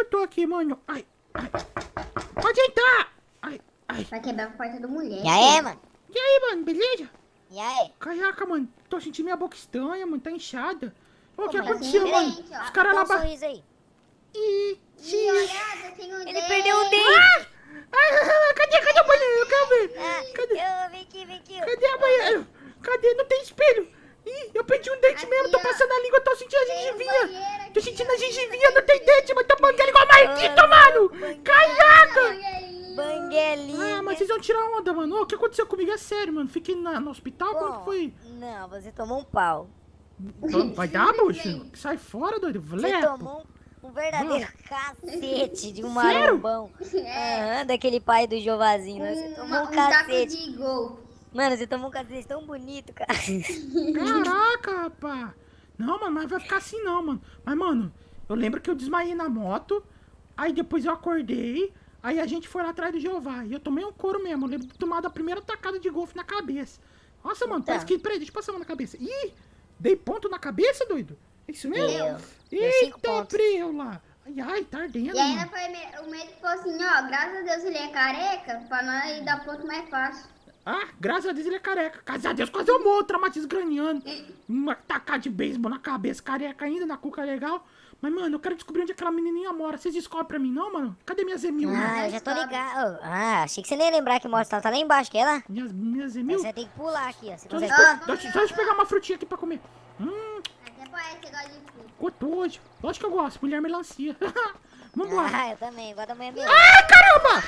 tô aqui, mano. Ai, ai. Pode entrar! Ai, ai. Vai quebrar a porta do mulher. E aí, mano? E aí, mano, beleza? E aí? Caraca, mano, tô sentindo minha boca estranha, mano, tá inchada. Ô, o que mas aconteceu, assim, mano? diferente, ó. Os caras Dá lá... um sorriso aí. Ih, Ih, olha, tem um Ele dedo. perdeu o dente. Cadê o banheiro? Cadê? Cadê? Vem aqui. Cadê a banheiro? Cadê? Não tem espelho. Ih, eu perdi um dente Aqui, mesmo, tô ó. passando a língua, tô sentindo a Tem um gengivinha. banheiro aqui, Tô sentindo ó. a gengivinha, não tem dente, mas tô banguela igual a Marquita, Olha, mano. banguela. Caraca. Banguelinha. Ah, mas vocês vão tirar onda, mano. Ô, o que aconteceu comigo? É sério, mano. Fiquei no hospital, como que foi? Não, você tomou um pau. Vai dar, bucho? Sai fora, doido. Você Vlepo. tomou um verdadeiro cacete de um Sério? marombão. É. Daquele pai do Jovazinho. Você tomou um taco cacete. de gol. Mano, você tomou um cacete tão bonito, cara. Caraca, rapaz. Não, mano, mas vai ficar assim não, mano. Mas, mano, eu lembro que eu desmaiei na moto. Aí depois eu acordei. Aí a gente foi lá atrás do Jeová. E eu tomei um couro mesmo. Eu lembro de tomar a primeira tacada de golfe na cabeça. Nossa, mano, parece que... Peraí, deixa eu passar a mão na cabeça. Ih, dei ponto na cabeça, doido? É isso mesmo? Deu 5 Eita, pontos. preula. Ai, ai, tá ardendo, E ainda mano. foi o médico falou assim, ó, graças a Deus ele é careca, pra nós dar ponto mais fácil. Ah, graças a Deus ele é careca. Graças a Deus quase eu morro, traumatismo craniano. Uma tacada de beisebol na cabeça, careca ainda, na cuca legal. Mas, mano, eu quero descobrir onde aquela menininha mora. Vocês descobrem pra mim, não, mano? Cadê minha Zemil? Ah, eu já tô ligado. Ah, achei que você nem ia lembrar que mostra. Tá lá embaixo, quer lá? Minha Zemil? Você tem que pular aqui, ó. Você Só consegue... deixa eu pegar uma frutinha aqui pra comer. Até parece que gosta de fruta. Gostoso. Lógico que eu gosto, mulher melancia. Vambora. Ah, eu também. Igual da manhã mesmo. Ai, caramba!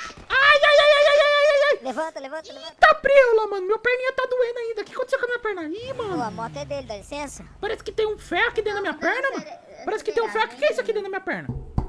Ai. Levanta. Tá preula, mano. Minha perninha tá doendo ainda. O que aconteceu com a minha perna? Ih, Pô, mano. a moto é dele, dá licença. Parece que tem um ferro aqui dentro da minha perna, mano. Parece que tem um ferro. O que é isso aqui dentro da minha perna?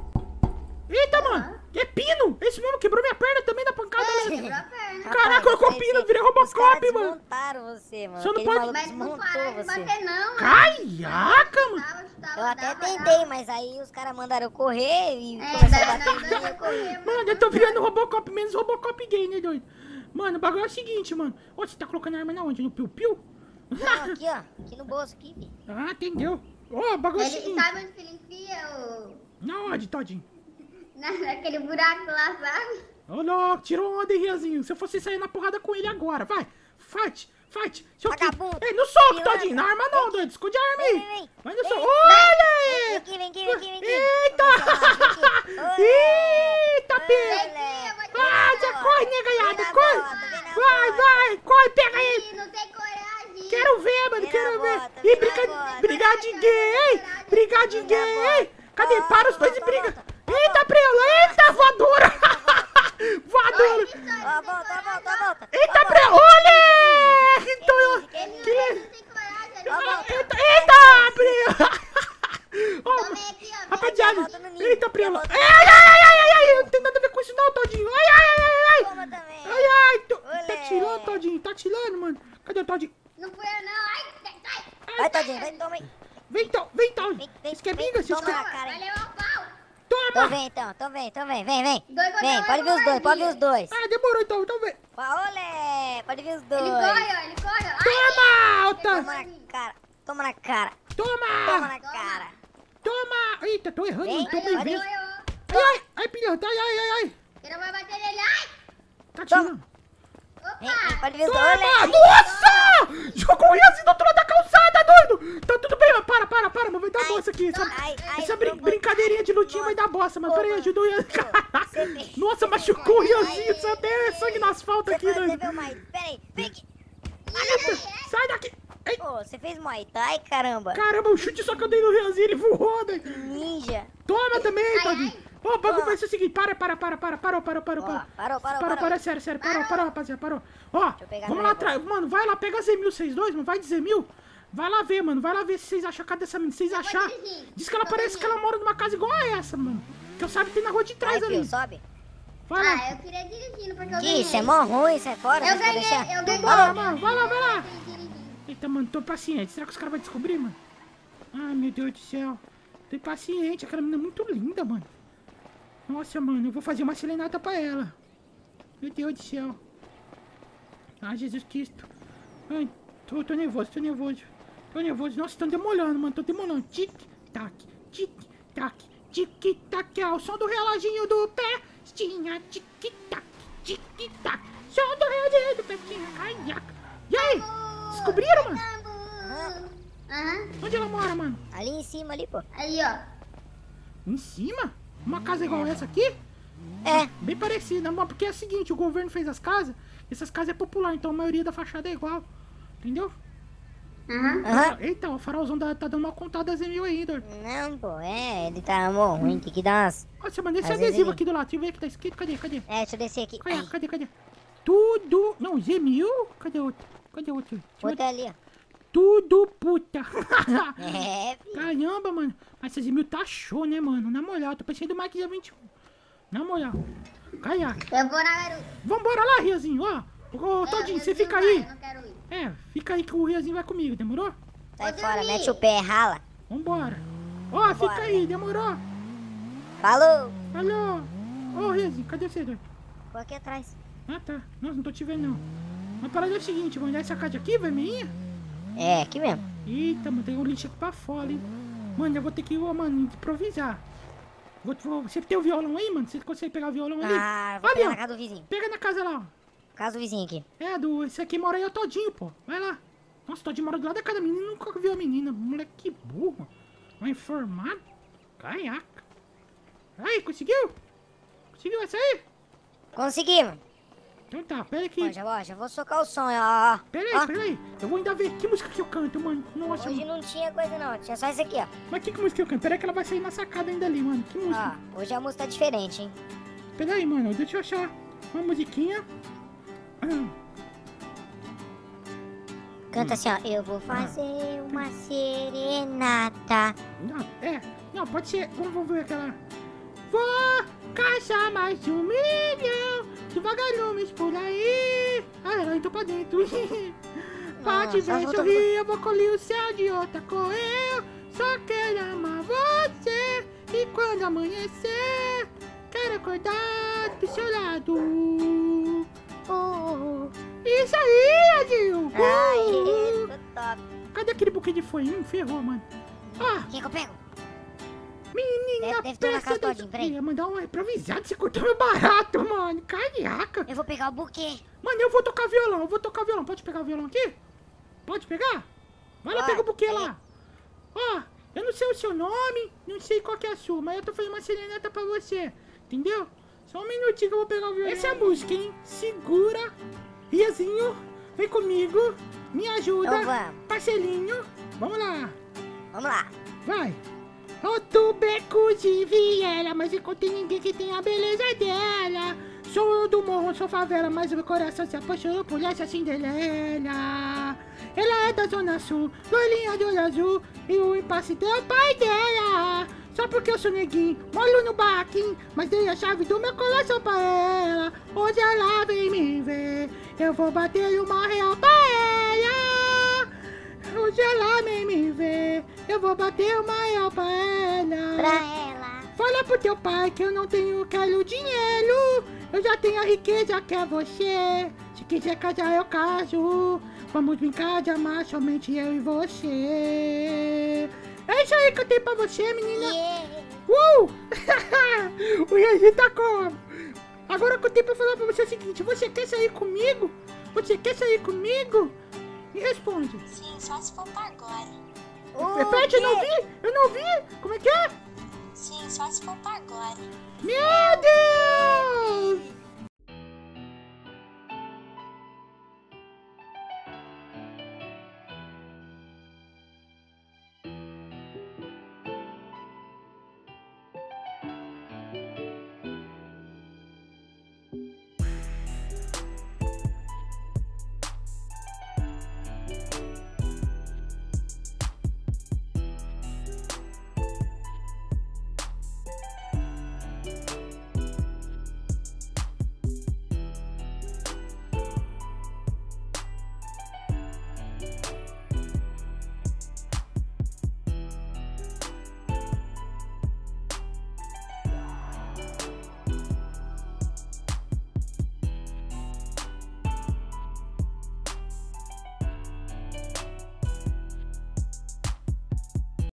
Eita, mano. É pino. É isso mesmo, quebrou minha perna também na pancada. Né? Quebrou a perna. Caraca, eu com pino, virei Os caras Robocop, mano. desmontaram você, mano. Você não Aquele pode- maluco Mas não desmontou pararam de você. bater não, mano. Caraca, mano. Eu até tentei, mas aí os caras mandaram eu correr e É, começaram a bater em mim. eu correr, Mano, eu tô virando Robocop, menos Robocop gay, né, doido? Mano, o bagulho é o seguinte, mano. Ô, você tá colocando a arma na onde? No piu-piu? Não, aqui, ó. Aqui no bolso, aqui, filho. Ah, entendeu. Ó, o bagulho é o Ele seguinte. sabe onde que ele enfia Na onde, Todinho? naquele buraco lá, sabe? Ô, louco, tirou onda, hein, Riazinho. Se eu fosse sair na porrada com ele agora, vai. Fight. Se eu Vagabundo. Ei, no soco, Pilantra. Todinho. Na arma não, doido. Esconde a arma aí. Vem. Vai no Vem. soco. Olha! Vem aqui. Eita! Eita! Eita, pega! Ah, já corre, né, gaiada? Corre! Vai! Corre, pega ele! Ih, não tem coragem. Quero ver, mano, Vem quero na ver! bota, Ih, vem na bota. brigar de gay, hein? Brigar de gay, hein? Cadê? Para os dois e briga! Eita, preula! Eita, voadora! Voadora! Ó, volta. Eita, preula! Olha! Então, Ele não tem coragem. Eita, preula! Ó, Tomei aqui, ó. rapaziada! volta no ninho. Eita, preula! Volta. Ai! Não tem nada a ver com isso não, Todinho! Ai! Toma também. Ai! Tá Olé. tirando, Todinho! Tá tirando, mano! Cadê o Todinho? Não fui eu, não. Ai. Vai, Todinho, vai, toma aí. Vem, Todinho! Vem, Vocês querem briga? Vocês toma querem... na cara Vai aí. levar o pau. Então Toma! vem, vem. Dois contra Vem, um, pode vir os dois, pode vir os dois. Ah, demorou então vem! Olé, pode vir os dois. Ele corre, ó. Toma, alta! Toma na cara. Toma! Cara. Toma! Eita, tô errando, Vem, não tô bem pode vendo. ir. Ai, pilantra, ai! Ele vai bater nele. Ai. Tá tirando. Vem, Opa. pode vir os dois. Toma! Olé. Nossa! Jogou o assim do outro lado da calçada, doido! Tá tudo bem, mas para, mas vai dar bosta aqui. Essa brincadeirinha de lutinha vai dar bosta, mas peraí, ajuda o Ian. Nossa, machucou o Ianzinho, só até sangue no asfalto aqui, Você doido. viu mais? Pera aí, vem aqui. Eita, sai daqui! Ei, Pô, você fez Muay Thai, caramba. caramba, o chute só que eu dei no Ianzinho, ele voou, doido. Ninja. Toma também, Ai, Todinho. Ó, o bagulho vai ser o seguinte, parou. Parou. Sério, parou, rapaziada, parou. Ó, eu pegar vamos meu lá atrás, mano, vai lá, pega Z1000 vocês dois, mano, vai de Z1000. Vai lá ver, mano, vai lá ver se vocês acham, cadê essa menina, se vocês achar. dirigir. Diz que ela parece que ela mora numa casa igual a essa, mano. Que eu sabe que tem na rua de trás Vai, ali. filho, sobe. Vai lá. Ah, eu queria dirigindo porque eu Que ganhei. isso, é mó ruim, sai fora. Eu você quer ganhei, deixar? eu ganhei. Vai lá, mano, vai lá. Dirigindo. Eita, mano, tô paciente. Será que os caras vão descobrir, mano? Ai, meu Deus do céu. Tô impaciente, aquela menina é muito linda, mano. Nossa, mano, eu vou fazer uma serenata pra ela. Meu Deus do céu. Ah, Jesus Cristo. Ai, tô nervoso. Nossa, tão demolhando, mano, tô demolhando. Tic-tac, tic-tac, é o som do reloginho do Pestinha. Tic-tac, tic-tac, som do reloginho do Pestinha. Caiaca. E aí? Descobriram, mano? Aham. Onde ela mora, mano? Ali em cima, ali, pô. Aí, ó. Em cima? Uma casa igual essa aqui? É. Bem parecida, mas porque é o seguinte, o governo fez as casas, essas casas é popular, então a maioria da fachada é igual. Entendeu? Aham. Aham. Eita, o farolzão tá dando uma contada mil aí, Dor. Não, pô, ele tá mó ruim, tem que dar umas... Nossa, mano, esse Às vezes adesivo ele- aqui do lado, deixa eu ver o que tá escrito, cadê? deixa eu descer aqui. Cadê? Tudo... Não, Z1000? Cadê outro? Deixa eu ver. Outra ali, ó. Tudo puta. É, filho. Caramba, mano. Mas esse Z1000 tá show, né, mano? Na moral, tô pensando do Mike G21. Na moral. Caiaca. Eu vou na garupa. Vambora lá, Riazinho, ó. Ô, Todinho, você fica aí. Eu não quero ir. É, fica aí que o Riazinho vai comigo, demorou? Sai Vou fora, dormir. mete o pé, rala. Vambora. Ó, fica aí, demorou? Falou. Alô. Ô, Riazinho, cadê você, Dor? Tô aqui atrás. Ah, tá. Nossa, não tô te vendo, não. Mas a parada é o seguinte, mano. Essa casa aqui, vermelhinha? É, aqui mesmo. Eita, mano, tem um lixo aqui pra fora, hein? Mano, eu vou ter que, mano, improvisar. Você tem o violão aí, mano? Você consegue pegar o violão ali? Ah, vou Ali, pegar ó. na casa do vizinho. Pega na casa lá, ó. Casa do vizinho aqui. É, esse aqui mora aí, é o Todinho, pô. Vai lá. Nossa, o Todinho mora do lado da casa da menina, nunca viu a menina. Moleque, que burro. Mal informado. Caiaca. Aí, conseguiu? Conseguiu essa aí? Conseguimos. Então tá, pera aqui. Ó, já vou socar o som, ó. Pera aí. Eu vou ainda ver que música que eu canto, mano. Nossa, Hoje mano. não tinha coisa não, tinha só isso aqui, ó. Mas que música eu canto? Pera aí que ela vai sair na sacada ainda ali, mano. Que música? Ó, hoje a música tá diferente, hein. Pera aí, mano. Deixa eu achar uma musiquinha. Canta assim, ó. Eu vou fazer uma serenata. Não, pode ser. Vamos ver aquela. Vou caçar mais de 1 milhão de vagalumes por aí. Ah, ela entrou pra dentro. Pra te só ver volta, sorrir, eu vou colher o céu de outra cor. Eu só quero amar você. E quando amanhecer, quero acordar do seu lado. Isso aí, Adil! Ai, tô top. Cadê aquele buquê de folhinho? Ferrou, mano. Ah, Quem que eu pego? menina, Deve ter uma peça casa da... todinha, peraí. Ia mandar uma improvisada, você cortou meu barato, mano. Caraca. Eu vou pegar o buquê. Mano, eu vou tocar violão, Pode pegar o violão aqui? Pode pegar? Vai lá, Vai, pega o buquê pega. lá. Ó, eu não sei o seu nome, não sei qual que é a sua, mas eu tô fazendo uma serenata pra você, entendeu? Só um minutinho que eu vou pegar o violão. Essa é a música, hein? Segura, Riazinho, vem comigo, me ajuda, Então vamos. parcelinho. Vamos lá, Vamos lá. vai. Outro beco de viela, mas encontrei ninguém que tenha a beleza dela. Sou do morro, sou favela, mas o meu coração se apaixonou por essa Cinderela. Ela é da Zona Sul, loirinha de olho azul, e o impasse deu pai dela. Só porque eu sou neguinho, moro no barraquinho, mas dei a chave do meu coração pra ela. Hoje ela vem me ver, eu vou bater uma real pra ela. Hoje ela vem me ver, eu vou bater uma real pra ela. Pra ela. Fala pro teu pai que eu não tenho, quero dinheiro. Eu já tenho a riqueza que é você. Se quiser casar eu caso. Vamos brincar de amar somente eu e você. É isso aí que eu tenho pra você, menina. Yeah. O Riazinho tá como? Agora que eu tenho pra falar pra você é o seguinte. Você quer sair comigo? Você quer sair comigo? Me responde. Sim, só se for pra agora. Repete, eu não vi? Eu não vi? Como é que é? Sim, só se for pra agora. Meu Deus!